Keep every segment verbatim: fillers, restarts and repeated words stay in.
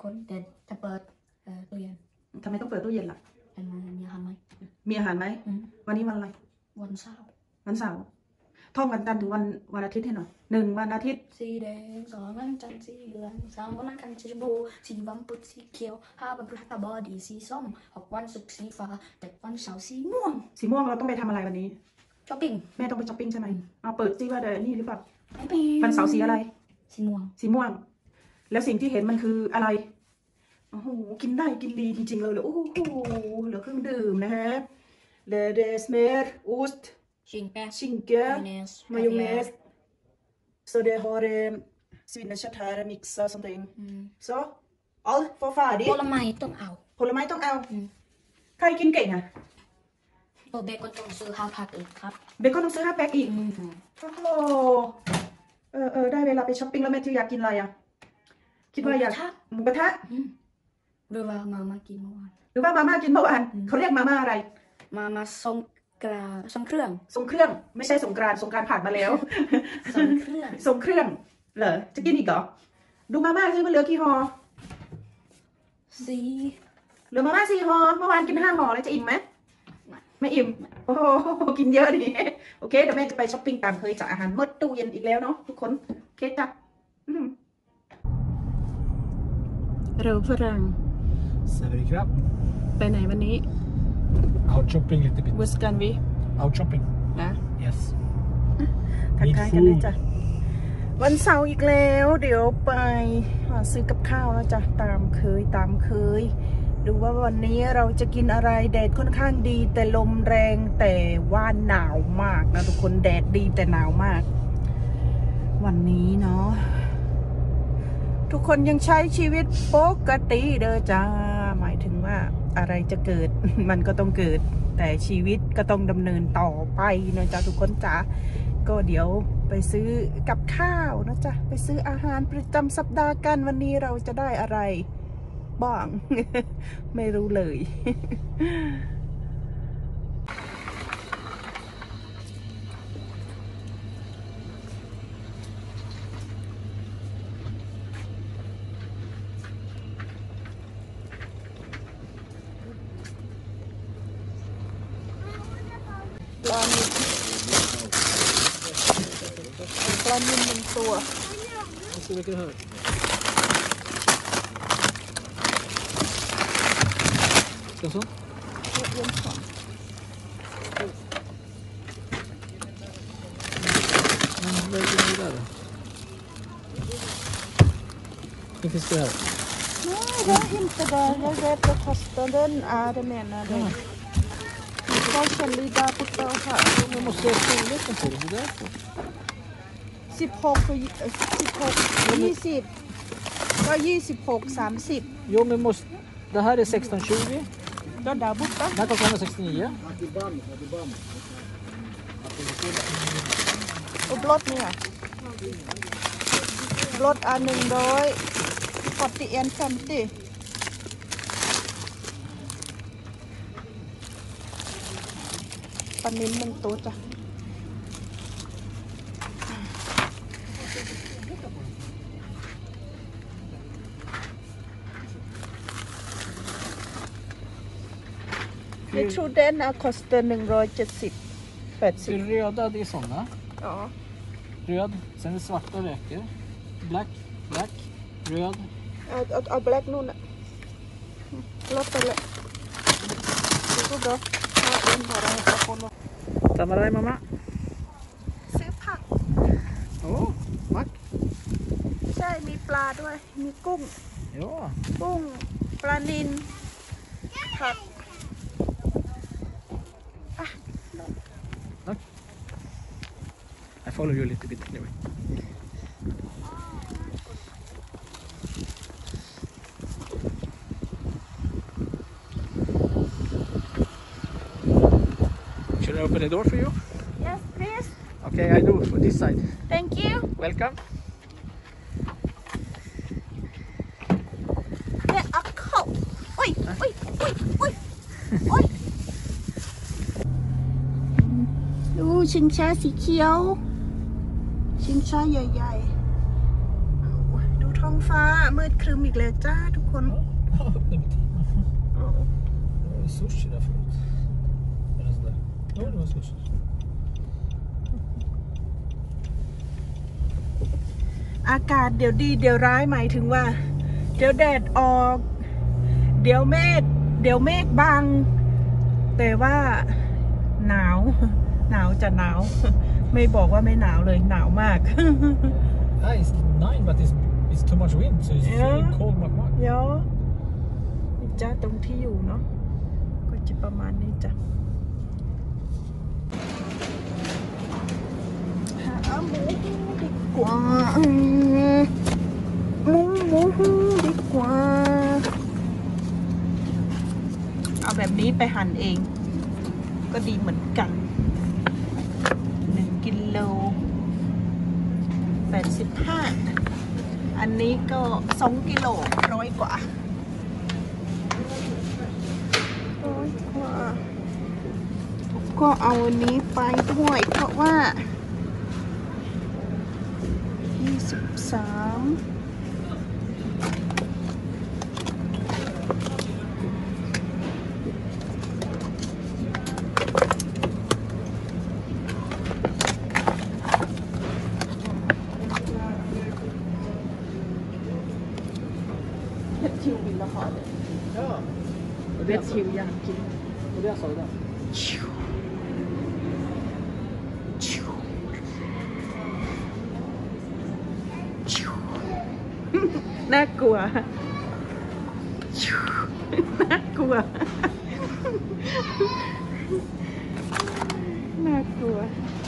คนแต่จะเปิดตู้เย็นทำไมต้องเปิดตู้เย็นล่ะมีอาหารไหมมีอาหารไหมวันนี้วันอะไรวันเสาร์วันเสาร์ท่องวันจันทร์ถึงวันวันอาทิตย์ให้หน่อยหนึ่งวันอาทิตย์สีแดงสองวันจันทร์สีเหลืองสามวันอังคารสีชมพูสี่วันพุธสีเขียวห้าวันพฤหัสบดีสีส้มหกวันศุกร์สีฟ้าเจ็ดวันเสาร์สีม่วงสีม่วงเราต้องไปทำอะไรวันนี้ช้อปปิ้งแม่ต้องไปช้อปปิ้งใช่ไหมเอาเปิดซิว่าเดี๋ยวนี่หรือเปล่าวันเสาร์สีอะไรสีม่วงสีม่วงแล้วสิ่งที่เห็นมันคืออะไรโอ้โหกินได้กินดีจริงๆเลยเหรอโอ้โหเหลือเครื่องดื่มนะฮะเลเดสเมร์อูสต์ Skinka, skinka, majones. Så det har eh, svinekött här mixat something. Mm. Så allt var färdigt. ผลไม้ต้องเอาผลไม้ต้องเอาใครกินเก่งอ่ะโบเบคอนต้องซื้อห้าแพ็คอีกครับเบคอนต้องซื้อห้าแพ็คอีกโอ้โหเออเออได้เวลาไปช้อปปิ้งแล้วแมทธิวอยากกินอะไรอ่ะคิดว่าอยากหมูกระทะหรือว่ามาม่ากินเมื่อวานหรือว่ามาม่ากินเมื่อวานเขาเรียกมาม่าอะไรมาม่าทรงกราทรงเครื่องทรงเครื่องไม่ใช่สงกรานต์สงกรานต์ผ่านมาแล้วทรงเครื่องทรงเครื่องเหรอจะกินอีกเหรอดูมาม่าซิมันเหลือกี่ห่อสี่เหลือมาม่าสี่ห่อเมื่อวานกินห้าห่อแล้วจะอิ่มไหมไม่อิ่มโอ้โหกินเยอะดิโอเคเดี๋ยวแม่จะไปช้อปปิ้งตามเคยจากอาหารหมดตู้เย็นอีกแล้วเนาะทุกคนโอเคจ้ะเราฝรั่งสวัสดีครับไปไหนวันนี้ out shopping lite bit Westกันวิ out shopping นะ yes ทักทายกันเลยจ้ะวันเสาร์อีกแล้วเดี๋ยวไปหาซื้อกับข้าวแล้วจ้ะตามเคยตามเคยดูว่าวันนี้เราจะกินอะไรแดดค่อนข้างดีแต่ลมแรงแต่ว่าหนาวมากนะทุกคนแดดดีแต่หนาวมากวันนี้เนาะทุกคนยังใช้ชีวิตปกติเด้อจ้าหมายถึงว่าอะไรจะเกิดมันก็ต้องเกิดแต่ชีวิตก็ต้องดำเนินต่อไปนะจ๊ะทุกคนจ๋าก็เดี๋ยวไปซื้อกับข้าวนะจ๊ะไปซื้ออาหารประจำสัปดาห์กันวันนี้เราจะได้อะไรบ้าง ไม่รู้เลย ปลาหมึกปลาหมึกหนึ่งตัวซื้อไปกันเถอะกันซ้อเย็นก่อนdet är ju där. Det finns det här. Nej, det är inte där. Jag vet att kostnaden är det menar det. Jag känner lite där borta och här. Jag måste se storleken på det där. sexton för sexton, tjugo. Vad tjugo, trettio. Jo, men måste det här är sexton tjugo. Ja, där borta. Det här kostar sextionio. Och blått ner. Blått är hundra fyrtioen femtio. Panin ng tota. Jag tror den är kostar etthundrasjuttio. Röda, det är såna. Ja. Röd, sen är det svarta räkor. Black, black, röd. Ja, ja, black nu. Låt eller. Det går bra. Ja, en bara hämta på något. Ta med dig mamma. ซื้อผัก Åh, oh, mack. ใช่มีปลาด้วยมีกุ้ง Ja. กุ้งปลานิลผัก I follow you a little bit anyway. Should I open the door for you? Yes, please. Okay, I do for this side. Thank you. Welcome. เนี่ยอักเข้าอุ้ยอุ้ยอุ้ยอุ้ยอุ้ยดูชิงช้าสีเขียวชิงช้าใหญ่ๆดูท้ององฟ้ามืดครึ้มอีกแล้วจ้าทุกคน Sushi där förut. Eller sådär. Ja, det var sushi. อากาศเดี๋ยวดีเดี๋ยวร้ายหมายถึงว่าเดี๋ยวแดดออกเดี๋ยวเมฆเดี๋ยวเมฆบังแต่ว่าหนาวหนาวจะหนาวไม่บอกว่าไม่หนาวเลยหนาวมาก Ah, it's nine, but it's it's too much wind, so it's Yeah. really cold, Mark. เดี๋ยวนี่จ้าตรงที่อยู่เนาะก็จะประมาณนี้จ้ะหาหมูดีกว่าหมูหมูดีกว่าเอาแบบนี้ไปหั่นเองก็ดีเหมือนกันหนึ่งกิโลแปดสิบห้าอันนี้ก็สองกิโลร้อยกว่าร้อยกว่าก็เอาอันนี้ไปด้วยเพราะว่ายี่สิบสามชิวบินละครเลย Ja. เบ็ดชิวยังกิน Och det jag sa idag. ชิวชิวชิวน่ากลัวชิวน่ากลัวน่ากลัว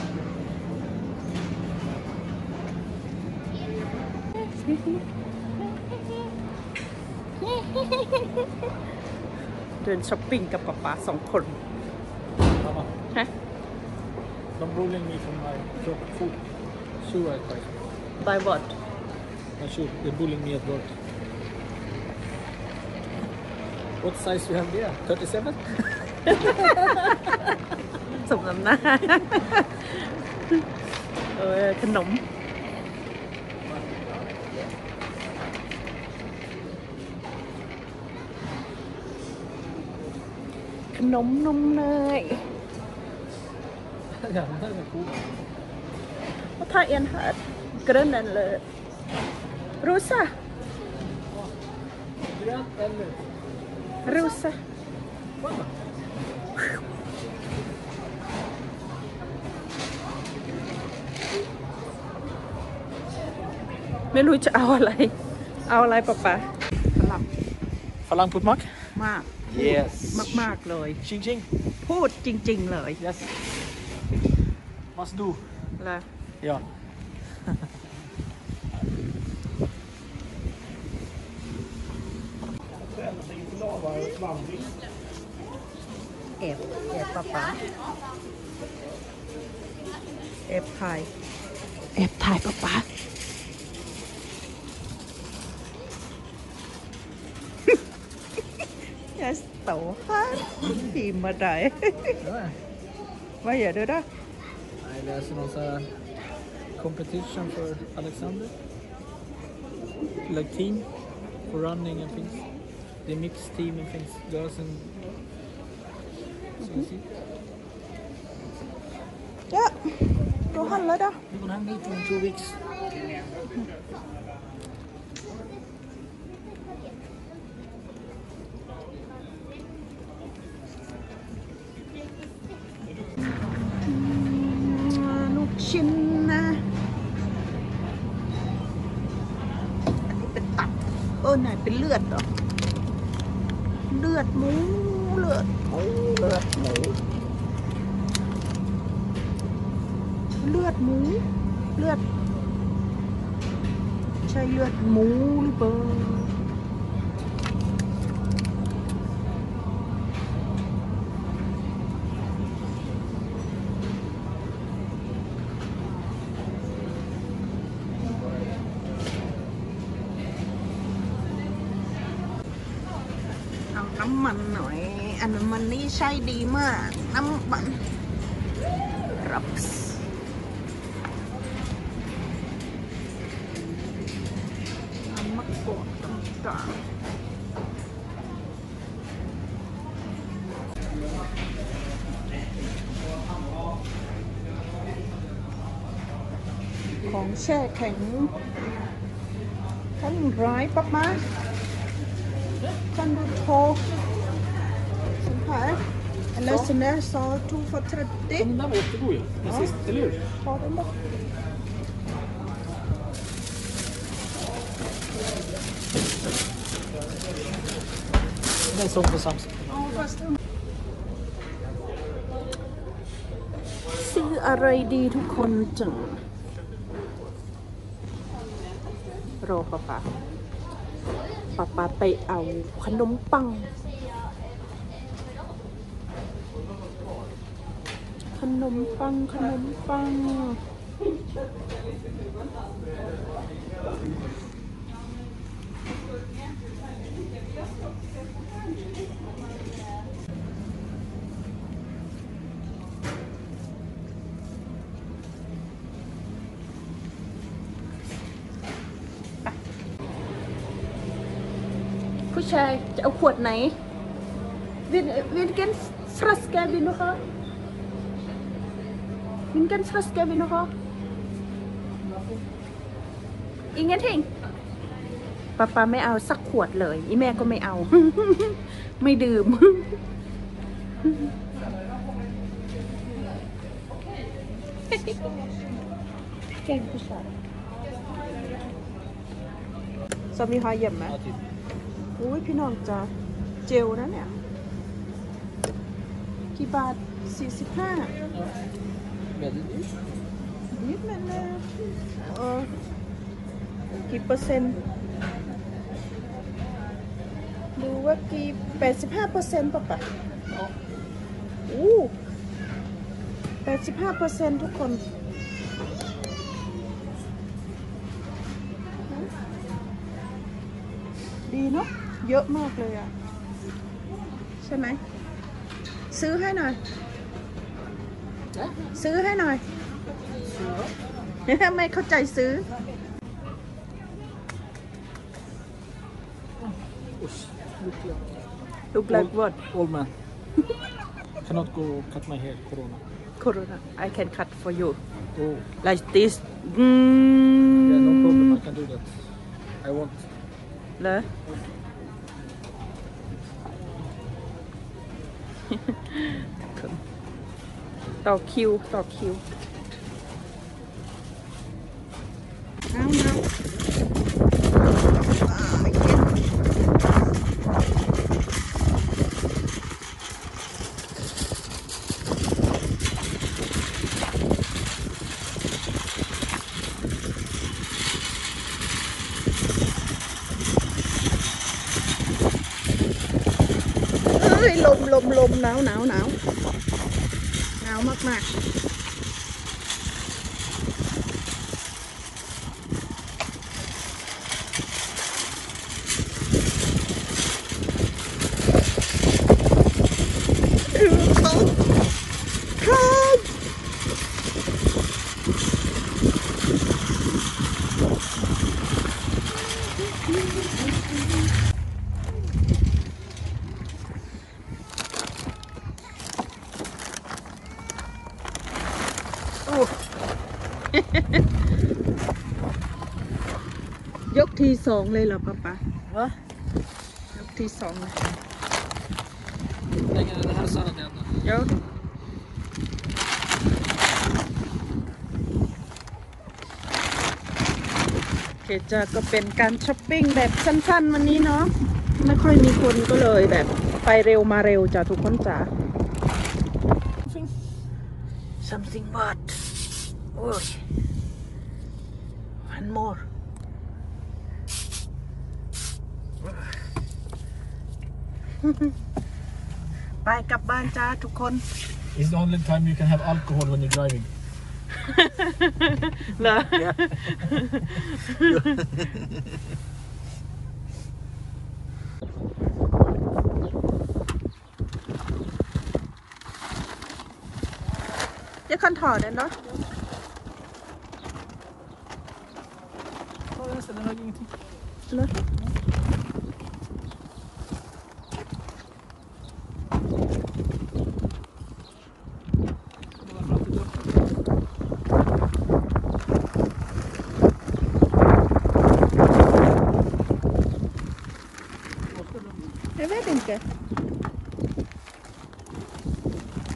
เดินช้อปปิ้งกับป๊าป๊าสองคน Mamma, ฮะ de bullying me from my job food. Shoe I buy. by what My shoe. They bullying me at work. What size you have there? thirty-seven? สมน้ำหน้า เออขนมขนมนมเนย Ja, den här är cool. och ta en här grön eller rosa Grönt eller? rosa Kolla. ไม่รู้จะเอาอะไร เอาอะไรป๊าป๊าสลับ Falang put mak? มาก Yes. มากๆเลย Ching ching. พูดจริงๆเลย Yes. Must do. แล้ว Ja. แอบแอบป๊าป๊าแอบถ่ายแอบถ่ายป๊าป๊า Jag står här filmar dig. Ja. Vad gör du då? Jag läser någon sån här competition för Alexander. Like team for running and things. Det är mixed team and things. Girls and... So you see. Ja, då handlar det. We're gonna have meeting in two weeks. Lụcชิ้นนะอันนี้เป็นตับเออไหนเป็นเลือดเหรอเลือดหมูเลือดหมูเลือดหมูเลือดหมูเลือดใช่เลือดหมูหรือเปล่าเอาน้ำมันหน่อยอันน้ำมันนี่ใช่ดีมากน้ำมันรับน้ำมะก่อนของแช่แข็งท่านร้ายปั๊บมาท่านดูโทสัมผัสeller sån där sa två för trettio. Den där var jättegod ju. Den Ja. sista, eller hur? Ta den då. Den är såld på Samsung. Ja, fast den... ซื้ออะไรดีทุกคนจังรอป๊าป๊าป๊าป๊าไปเอาขนมปังขนมปังขนมปังผู้ชายจะเอาขวดไหนวินวินเกนฟรัสแกวินนะคะวินเกนฟรัสแกวินนะคะอีเงี้ยทิ้งป้าป้าไม่เอาสักขวดเลยอีแม่ก็ไม่เอา ไม่ดื่ม แกงผู้ชายสามีหอยเยี่ยมไหม Ja, typ. อุ้ยพี่น้องจ้าเจลนะเนี่ยกี่บาทสี่สิบห้า Ja. Väldigt dyrt. นิดนึงนะเออกี่เปอร์เซ็นต์ดูว่ากี่แปดสิบห้าเปอร์เซ็นต์ป่ะปะ Ja. อู้แปดสิบห้าเปอร์เซ็นต์ทุกคนดีเนาะเยอะมากเลยอ่ะใช่ไหมซื้อให้หน่อย Ja. ซื้อให้หน่อย ไม่เข้าใจซื้อ Usch. Look like, look like what old man. Cannot go cut my hair, corona. corona I can cut for you Oh. like this Yeah, no problem. อืม I can do that. I want. เหรอ ต่อคิวต่อคิวเอาเอาเอ้ยลมลมลมหนาวหนาวหนาวหนาวมากมากครับโอ้ ยกทีสองเลยเหรอป๊าป๊า Va? ยกทีสองเลย Lägger den här salladen igen då. เดี๋ยวโอเคจ้าก็เป็นการช้อปปิ้งแบบสั้นๆวันนี้เนาะไม่ค่อยมีคนก็เลยแบบไปเร็วมาเร็วจ้าทุกคนจ้า something what โอ้ย one more ไปกลับบ้านจ้าทุกคน It's the only time you can have alcohol when you're driving. เหรอ Yeah. จะคันถอดได้เนาะ Ja, jag ställer nog ingenting. เหรอ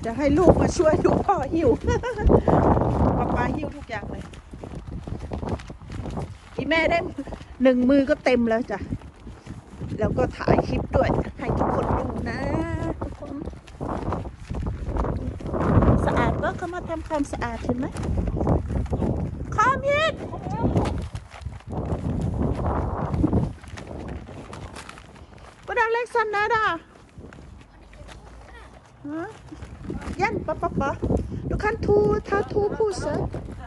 จะให้ลูกมาช่วยลูกพ่อหิว ป๊าป๊าหิวทุกอย่างเลยที่แม่ได้หนึ่งมือก็เต็มแล้วจ้ะแล้วก็ถ่ายคลิปด้วยให้ทุกคนดูนะทุกคนสะอาดก็เขามาทำความสะอาดเห็นไหมคอมยิดก็ได้เล็กสันนะด่ายันปะปะปะดูคันทูทาทูผู้เสอ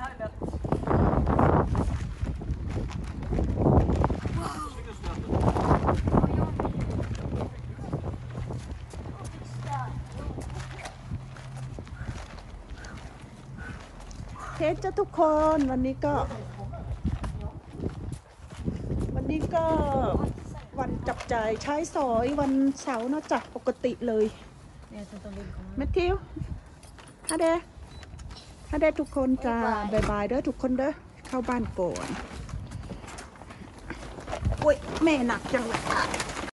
เทสจ้ะทุกคนวันนี้ก็ วันนี้ก็วันจับจ่ายใช้สอยวันเสาร์นะจ๊ะปกติเลยแมทธิวฮาเดฮาเดทุกคนจ้าบายบายเด้อทุกคนเด้อเข้าบ้านก่อนโอ้ยแม่หนักจังเลย